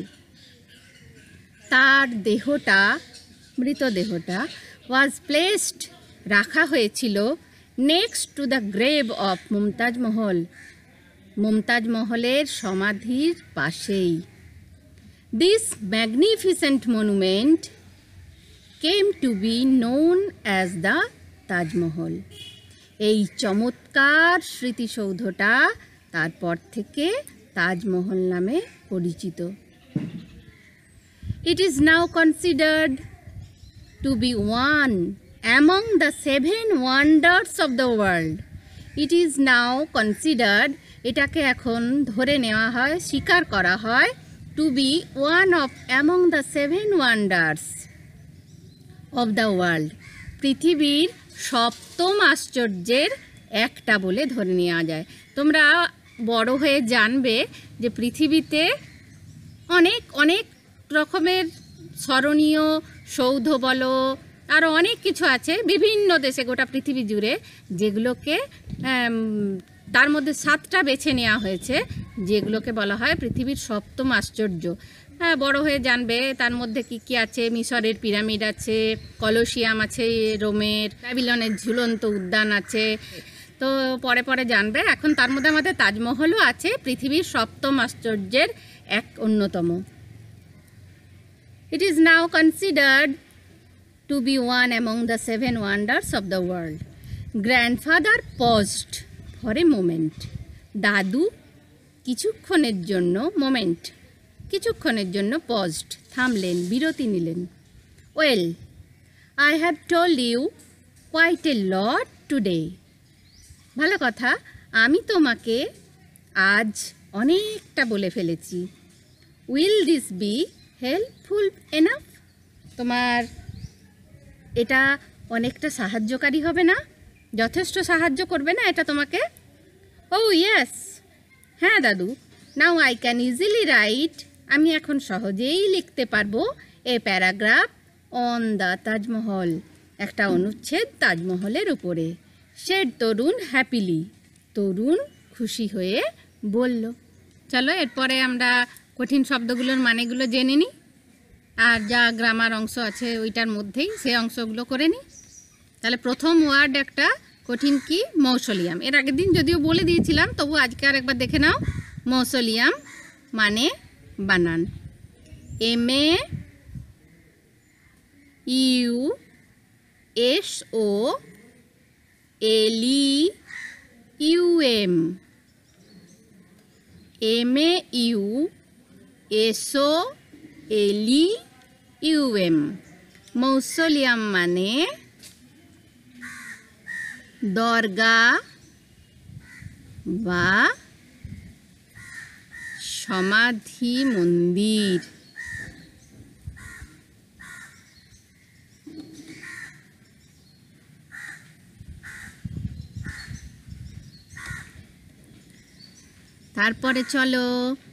তার দেহটা মৃতদেহটা ওয়াজ প্লেসড রাখা হয়েছিল next to the grave of Mumtaz Mahal, Mumtaz মহলের সমাধির পাশেই। This magnificent monument came to be known as the Taj Mahal, এই চমৎকার স্মৃতিসৌধটা তারপর থেকে তাজমহল নামে পরিচিত। It is now considered to be one among the seven wonders of the world. It is now considered, এটাকে এখন ধরে নেওয়া হয়, স্বীকার করা হয়, to be one of among the seven wonders of the world, পৃথিবীর সপ্তম আশ্চর্যের একটা বলে ধরে নেওয়া যায়। তোমরা বড় হয়ে জানবে যে পৃথিবীতে অনেক অনেক রকমের স্মরণীয় সৌধ বলো, আরও অনেক কিছু আছে বিভিন্ন দেশে, গোটা পৃথিবী জুড়ে, যেগুলোকে তার মধ্যে সাতটা বেছে নেওয়া হয়েছে, যেগুলোকে বলা হয় পৃথিবীর সপ্তম আশ্চর্য। হ্যাঁ, বড় হয়ে জানবে তার মধ্যে কি কি আছে। মিশরের পিরামিড আছে, কলোসিয়াম আছে রোমের, ব্যাবিলনের ঝুলন্ত উদ্যান আছে, তো পরে পরে জানবে। এখন তার মধ্যে আমাদের তাজমহলও আছে, পৃথিবীর সপ্তম আশ্চর্যের এক অন্যতম। It is now considered to be one among the seven wonders of the world. Grandfather paused for a moment. দাদু কিছুক্ষণের জন্য, মোমেন্ট কিছুক্ষণের জন্য paused, থামলেন, বিরতি নিলেন। Well, I have told you quite a lot today. ভালো কথা, আমি তোমাকে আজ অনেকটা বলে ফেলেছি। Will this be helpful enough? তোমার এটা অনেকটা সাহায্যকারী হবে না? যথেষ্ট সাহায্য করবে না এটা তোমাকে? ও ইয়েস, হ্যাঁ দাদু। Now I can easily write, আমি এখন সহজেই লিখতে পারবো a paragraph on the Taj Mahal, একটা অনুচ্ছেদ তাজমহলের উপরে। সেড তরুণ হ্যাপিলি, তরুণ খুশি হয়ে বলল। চলো এরপরে আমরা কঠিন শব্দগুলোর মানেগুলো জেনে নিই, আর যা গ্রামার অংশ আছে ওইটার মধ্যেই সে অংশগুলো করে নিই। তাহলে প্রথম ওয়ার্ড একটা কঠিন কি, মৌসোলিয়াম। এর আগের দিন যদিও বলে দিয়েছিলাম, তবু আজকে আর একবার দেখে নাও। মৌসোলিয়াম মানে বানান, M A U S O L E U M, M A U S O L E UM. মৌসোলিয়াম মানে দরগা বা সমাধি মন্দির। তারপরে চলো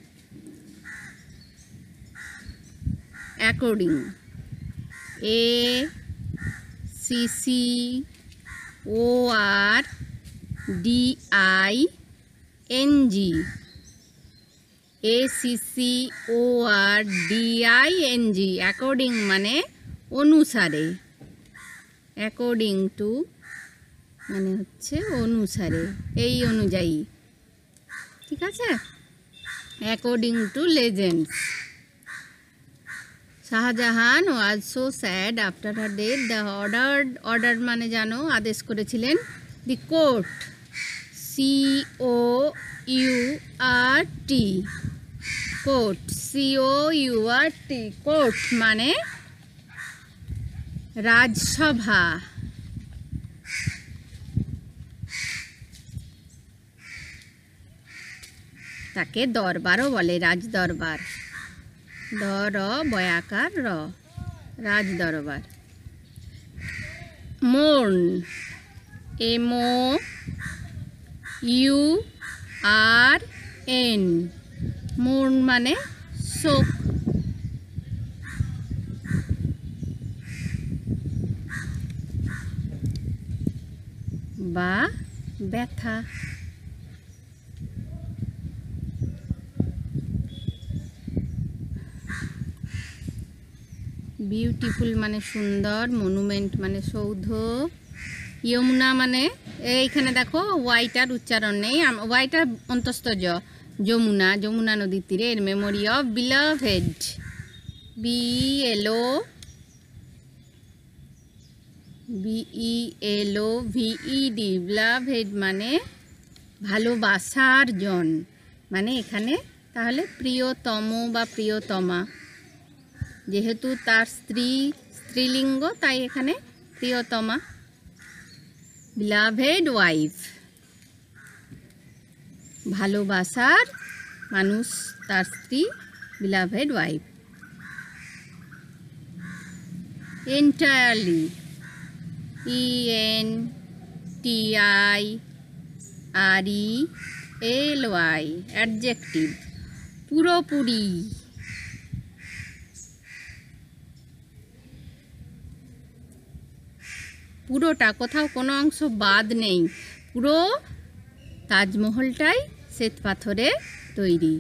according, A C C O R D I N G, A C C O R D I N G. According মানে অনুসারে, according to মানে হচ্ছে অনুসারে, এই অনুযায়ী, ঠিক আছে। According to legends, Shahjahan was so sad after her death, the order, order মানে জানো আদেশ করেছিলেন, the court, C O U R T, court, C O U R T, court মানে রাজসভা। তাকে দরবারও বলে, রাজ দরবার। দ র বয়াকার র, রাজ দরবার। Mourn, M O U R N, mourn মানে শোক। বা ব্যথা। বিউটিফুল মানে সুন্দর, মনুমেন্ট মানে সৌধ, যমুনা মানে এইখানে দেখো ওয়াইটার উচ্চারণ নেই, ওয়াইটার অন্তস্থ জ, যমুনা, যমুনা নদীর তীরে, এর memory of beloved, B L O B E L O V E D, beloved মানে ভালোবাসার জন, মানে এখানে তাহলে প্রিয়তম বা প্রিয়তমা, যেহেতু তার স্ত্রী স্ত্রীলিঙ্গ তাই এখানে প্রিয়তমা। বিলাভেড ওয়াইফ, ভালোবাসার মানুষ তার স্ত্রী, beloved wife. Entirely, E N T I R E L Y, adjective, পুরোপুরি। পুরোটা, কোথাও কোনো অংশ বাদ নেই, পুরো তাজমহলটাই শ্বেত পাথরে তৈরি।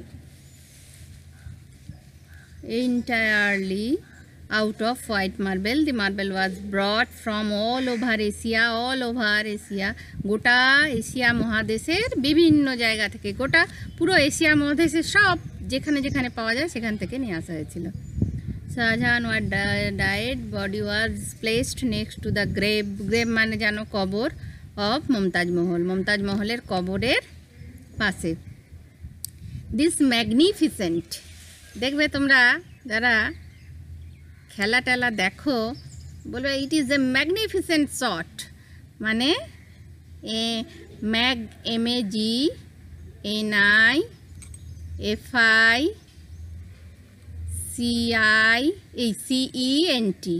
Entirely out of white marble, the marble was brought from all over Asia, all over Asia, গোটা এশিয়া মহাদেশের বিভিন্ন জায়গা থেকে, গোটা পুরো এশিয়া মহাদেশের সব যেখানে যেখানে পাওয়া যায় সেখান থেকে নিয়ে আসা হয়েছিল। Shahjahan were died, body was placed next to the grave, grave মানে জানো কবর, অফ মমতাজ মহল, মমতাজ মহলের কবরের পাশে। দিস ম্যাগনিফিসেন্ট, দেখবে তোমরা যারা খেলা টেলা দেখো বলবে it is a magnificent shot, মানে a mag M A G N I F I C I E C E N T,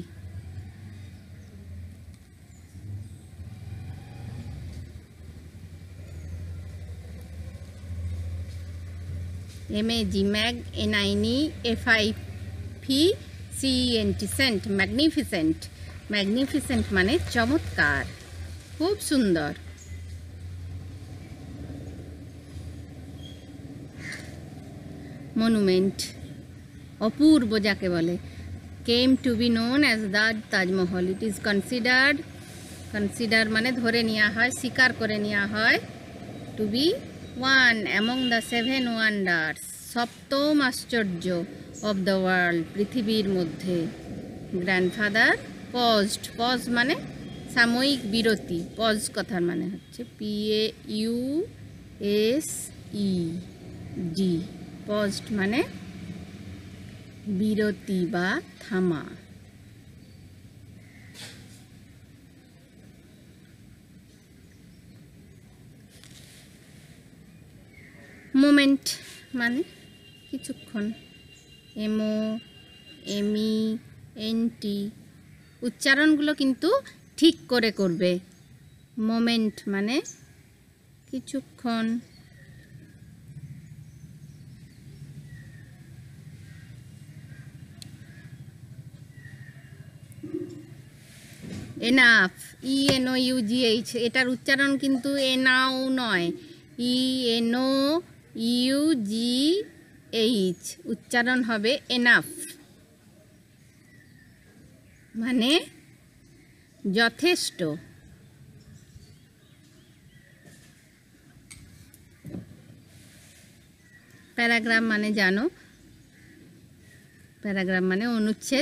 M A G mag N I ni F I fi C N T, cent, magnificent, magnificent মানে চমৎকার, খুব সুন্দর। Monument, অপূর্ব যাকে বলে। Came to be known as the Taj Mahal, it is considered, consider মানে ধরে নেওয়া হয়, স্বীকার করে নেওয়া হয়, to B one among the seven wonders, সপ্তম আশ্চর্য, অফ দ্য ওয়ার্ল্ড, পৃথিবীর মধ্যে। গ্র্যান্ডফাদার পজড, পজ মানে সাময়িক বিরতি, পজ কথার মানে হচ্ছে P A U S E D, paused মানে বিরতি বা থামা। মোমেন্ট মানে কিছুক্ষণ, এমও এমি এনটি, উচ্চারণগুলো কিন্তু ঠিক করে করবে। মোমেন্ট মানে কিছুক্ষণ, enough, E N O U G H, এটার উচ্চারণ কিন্তু এনাও নয়, E N O U G H, উচ্চারণ হবে এনাফ, মানে যথেষ্ট। প্যারাগ্রাফ মানে জানো, প্যারাগ্রাফ মানে অনুচ্ছেদ।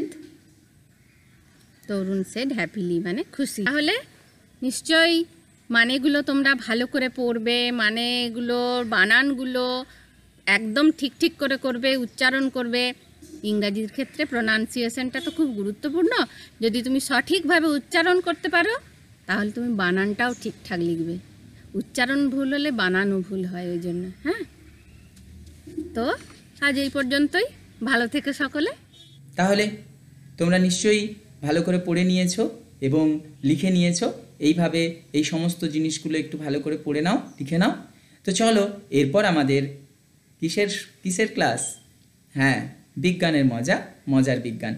তরুণ সেড হ্যাপিলি মানে খুশি। তাহলে নিশ্চয়ই মানেগুলো তোমরা ভালো করে পড়বে, মানেগুলোর বানানগুলো একদম ঠিক ঠিক করে করবে, উচ্চারণ করবে। ইংরাজির ক্ষেত্রে প্রোনাউন্সিয়েশনটা তো খুব গুরুত্বপূর্ণ, যদি তুমি সঠিকভাবে উচ্চারণ করতে পারো তাহলে তুমি বানানটাও ঠিকঠাক লিখবে। উচ্চারণ ভুল হলে বানানও ভুল হয়, ওই জন্য। হ্যাঁ, তো আজ এই পর্যন্তই। ভালো থেকো সকলে। তাহলে তোমরা নিশ্চয়ই ভালো করে পড়ে নিয়েছো এবং লিখে নিয়েছো। এইভাবে এই সমস্ত জিনিসগুলো একটু ভালো করে পড়ে নাও, লিখে নাও। তো চলো এরপর আমাদের কিসের কিসের ক্লাস? হ্যাঁ, বিজ্ঞানের মজা, মজার বিজ্ঞান।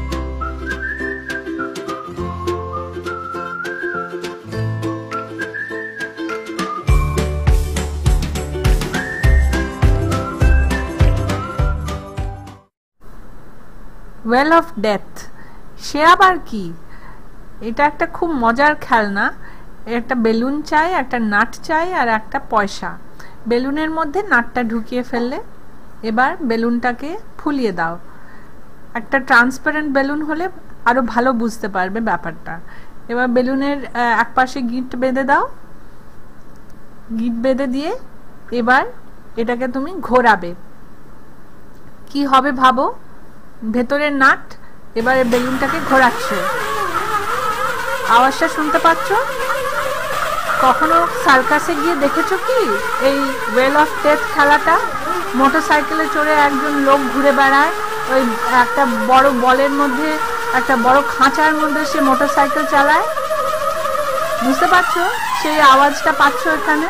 ওয়েল অফ ডেথ, সে আবার কি? এটা একটা খুব মজার খেলনা। একটা বেলুন চাই, একটা নাট চাই আর একটা পয়সা। বেলুনের মধ্যে নাটটা ঢুকিয়ে ফেললে এবার বেলুনটাকে ফুলিয়ে দাও। একটা ট্রান্সপারেন্ট বেলুন হলে আরো ভালো বুঝতে পারবে ব্যাপারটা। এবার বেলুনের এক পাশে গিঁট বেঁধে দাও। গিঁট বেঁধে দিয়ে এবার এটাকে তুমি ঘোরাবে। কি হবে ভাবো? ভেতরের নাট এবারে বেলুনটাকে ঘোরাচ্ছে। আওয়াজটা শুনতে পাচ্ছ? কখনো সার্কাসে গিয়ে দেখেছো কি এই ওয়েল অফ ডেথ খেলাটা? মোটর সাইকেলে চড়ে একজন লোক ঘুরে বেড়ায়, ওই একটা বড় বলের মধ্যে, একটা বড় খাঁচার মধ্যে সে মোটর সাইকেল চালায়। বুঝতে পারছো? সেই আওয়াজটা পাচ্ছ এখানে।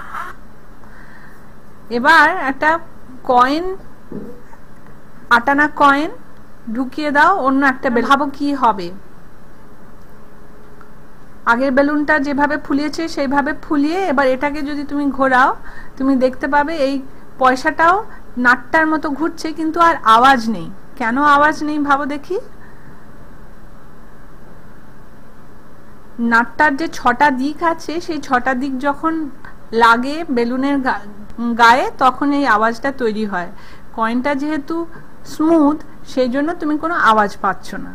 এবার একটা কয়েন, আটানা কয়েন ঢুকিয়ে দাও অন্য একটা বেলুন। ভাবো কি হবে? আগের বেলুনটা যেভাবে ফুলিয়েছে সেইভাবে ফুলিয়ে এবার এটাকে যদি তুমি ঘোরাও, তুমি দেখতে পাবে এই পয়সাটাও নাটটার মতো ঘুরছে, কিন্তু আর আওয়াজ নেই। কেন আওয়াজ নেই ভাবো দেখি? নাটটার যে ছটা দিক আছে, সেই ছটা দিক যখন লাগে বেলুনের গায়ে তখন এই আওয়াজটা তৈরি হয়। কয়েনটা যেহেতু স্মুথ, সেই জন্য তুমি কোনো আওয়াজ পাচ্ছ না।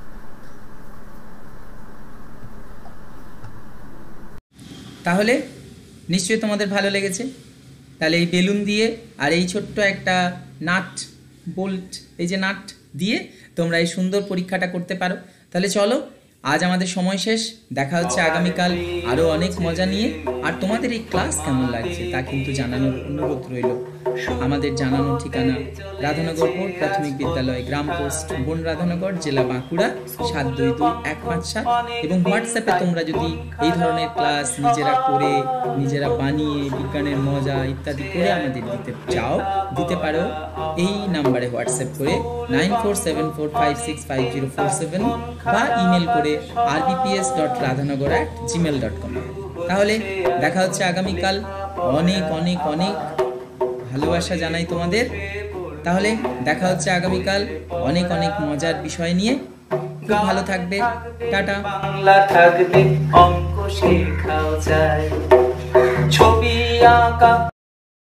তাহলে নিশ্চয়ই তোমাদের ভালো লেগেছে। তাহলে এই বেলুন দিয়ে আর এই ছোট্ট একটা নাট বোল্ট, এই যে নাট দিয়ে তোমরা এই সুন্দর পরীক্ষাটা করতে পারো। তাহলে চলো, আজ আমাদের সময় শেষ। দেখা হচ্ছে আগামীকাল আরও অনেক মজা নিয়ে। আর তোমাদের এই ক্লাস কেমন লাগছে তা কিন্তু জানানোর অনুরোধ রইল। আমাদের জানানোর ঠিকানা রাধানগর বোর্ড প্রাথমিক বিদ্যালয়, গ্রাম পোস্ট বন রাধানগর, জেলা বাঁকুড়া সাত দুই দুই এক পাঁচ সাত। এবং হোয়াটসঅ্যাপে তোমরা যদি এই ধরনের ক্লাস নিজেরা করে, নিজেরা বানিয়ে, বিজ্ঞানের মজা ইত্যাদি করে আমাদের দিতে চাও, দিতে পারো এই নাম্বারে হোয়াটসঅ্যাপ করে nine four seven four five six five zero four seven বা ইমেল করে আর B P S dot Radhanagar at Gmail dot com. তাহলে দেখা হচ্ছে আগামীকাল। অনেক অনেক অনেক ভালোবাসা জানাই তোমাদের। তাহলে দেখা হচ্ছে আগামীকাল অনেক অনেক মজার বিষয় নিয়ে। খুব ভালো থাকবে। টাটা। বাংলা থাকবে, অঙ্ক